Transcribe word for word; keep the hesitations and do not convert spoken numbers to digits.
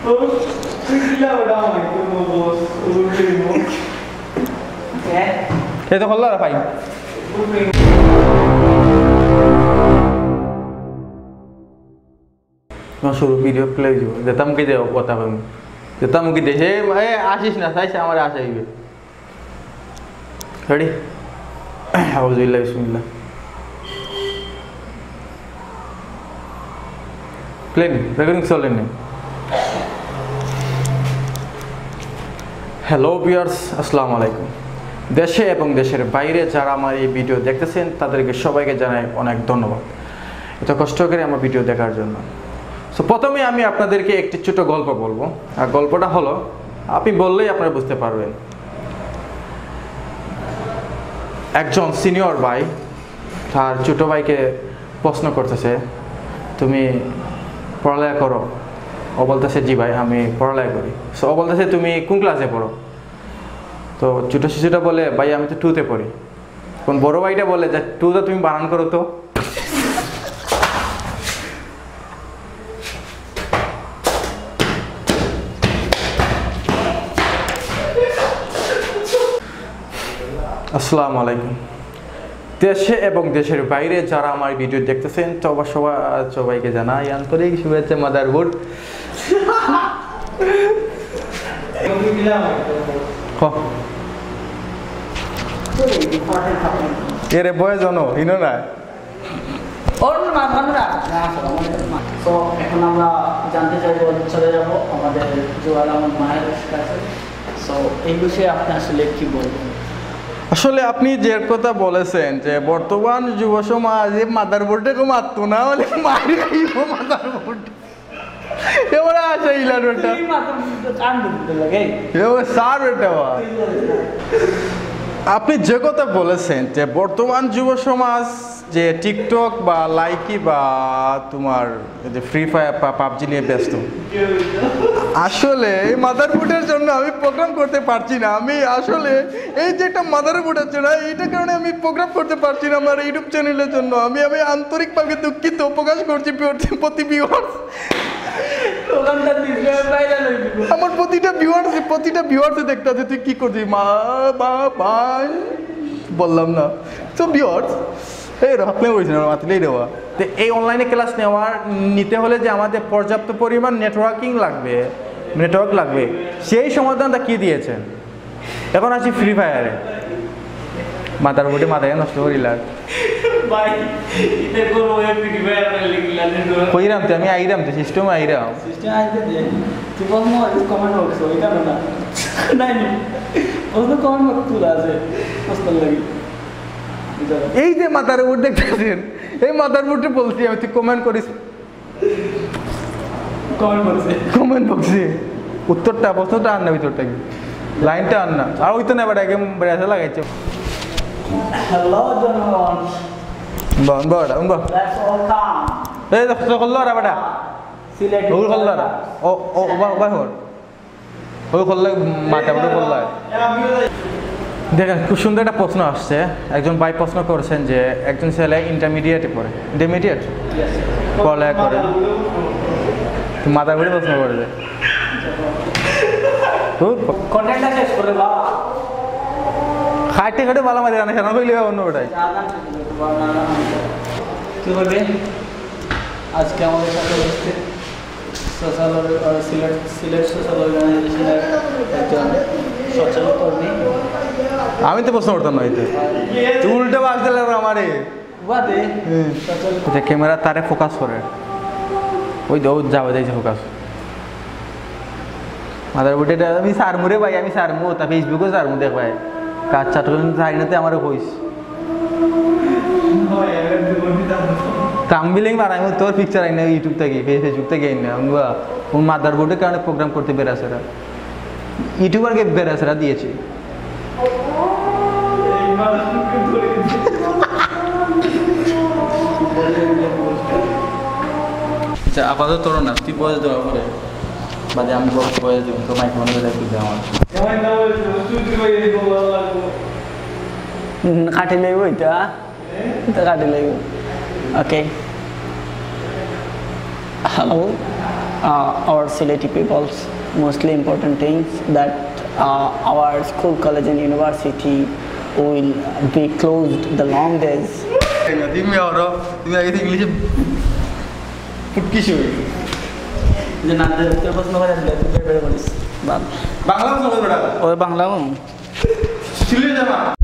Itu kalau apa ini? Masuk video play juga. Datang ke dia apa tahu? Datang ke dia. Eh, asis na saya sama ada asai. Ready? Alhamdulillah, Bismillah. Play nih, recording soalnya nih. Hello viewers আসসালামু আলাইকুম দেশে এবং দেশের বাইরে যারা আমার এই video দেখতেছেন তাদেরকে সবাইকে জানাই অনেক ধন্যবাদ এত কষ্ট করে আমার ভিডিও দেখার জন্য সো প্রথমে আমি আপনাদেরকে একটি ছোট গল্প বলবো আর গল্পটা হলো আপনি বললেই আপনারা বুঝতে পারবেন একজন সিনিয়র ভাই তার ছোট ভাইকে প্রশ্ন করতেছে তুমি পড়ালেখা করো ও বলতেছে জি ভাই আমি পড়ালেখা করি সো ও বলতেছে তুমি কোন ক্লাসে পড়ো তো ছোট শিশুটা বলে ভাই আমি তো টুতে পড়ি কোন বড় ভাইটা বলে যে টুতে তুমি বানান করো তো আসসালামু আলাইকুম দেশে এবং দেশের বাইরে যারা আমার ভিডিও দেখতেছেন সবাই সবাইকে জানাই আন্তরিক শুভেচ্ছা মাদারবোর্ড এরে বয় জানো হিনো না তো এখন আমরা জানতে চাইবো চলে যাব আমাদের জোয়াল আহমদ মায়ের কাছে সো এই বিষয়ে আপনি আসলে কি বলবেন আসলে আপনি যে কথা বলেছেন যে বর্তমান যুব সমাজে মাদারবোর্ডে কেউ মারতো না বলে মারি খাইব মাদারবোর্ড এবার আসে ইলার ওটা সার ওটা আপনি যে কথা বলেছেন যে বর্তমান যুব সমাজ যে টিকটক বা লাইকি বা তোমার যে ফ্রি ফায়ার পাবজি নিয়ে ব্যস্ত আসলে এই মাদারবোর্ডের জন্য আমি প্রোগ্রাম করতে পারছি না আমি আসলে এই যে একটা মাদারবোর্ড আছে না এইটার কারণে আমি প্রোগ্রাম করতে পারছি না আমার ইউটিউব চ্যানেলের জন্য আমি আমি আন্তরিকভাবে দুঃখিত প্রকাশ করছি প্রতি ভিউয়ার্স আমার প্রতিটা ভিউয়ার্স প্রতিটা ভিউয়ার্সে দেখতে আছে তুই কি করছিস মা বা ভাই বললাম না তো ভিউয়ার্স এই আপনি বলছেন মাতলেই দেওয়া তো এই অনলাইনে ক্লাস নেওয়ার নিতে হলে যে আমাদের পর্যাপ্ত পরিমাণ নেটওয়ার্কিং লাগবে নেটওয়ার্ক লাগবে সেই সমাধানটা কি দিয়েছেন এখন আছি ফ্রি ফায়ারে মাথার উপরে মাথায় নষ্ট করিলাম কইরাম তো আমি আইরাম তো সিস্টেম আইরাম এই যে মাথার উপর দেখতেছেন এই মাথার উপরটা বলছি আমি তুই কমেন্ট করিস কমেন্ট বক্সে উত্তরটা প্রশ্নটা আন না ভিতরটা কি লাইনটা আন না আর ওই তো না এবার একদম ব্রেসা লাগাইছে হ্যালো জনগণ বন বড় বন বড় লেটস অল কাম এই দেখো কল্লো রা বেটা সিলেট ওর কল্লো রা ও ও বা বা হর ওই কল্লো মাথা বড় কল্লো দেখেন খুব সুন্দর একটা প্রশ্ন আসছে একজন ভাই প্রশ্ন করছেন যে একজন ছেলে ইন্টারমিডিয়েটে পড়ে ইন্টারমিডিয়েট পড়ালেখা করে মাথার উপরে প্রশ্ন করবে তো কন্টেন্টটা শেষ করে বাবা খাইতে খাইতে ভালো মাঝে রান্না খানা হইলে অন্য ওটাই কি হবে আজকে আমাদের সাথে হচ্ছে সোশ্যাল সিলেট সিলেট সোশ্যাল অর্গানাইজেশনের একজন সচেতন কর্মী আমি তো প্রশ্ন করতাম না এতে তুই উল্টে বাজতে লাগলো আমারে বাদে যে ক্যামেরা তারে ফোকাস করে ওই দৌ যাবে যাইছে ফোকাস মাদার বুটেটা আমি সারমুরে ভাই আমি সারমু তা ফেসবুকে সারমু দেখ ভাই কাজ চাটুন চাইনাতে আমারও কইস তাম্বিলিং বানাইমু তোর পিকচার আইনা ইউটিউব থেকে ফেসবুক থেকে আইনা আমরা কোন মাদার বোর্ডের কারণে প্রোগ্রাম করতে বেরাসেরা ইউটিউবারকে বেরাসেরা দিয়েছে আচ্ছা আপাতত তোর না তুই বয়স দেওয়া করে বাদে আমি বয়স দেবো তো মাইক মনে করে তুই আমার কাটি লাগবো এটা এটা কাটি লাগবো okay hello uh, our Sylheti people's mostly important things that uh, our school, college and university will be closed the long days. তুমি আরো তুমি আগে থেকে ইংলিশে ফুটকি শুই যে না তোর প্রশ্ন করে দিলে তুই বের বের করিস বাংলা বলছো বেটা ওই বাংলা সিলে জামা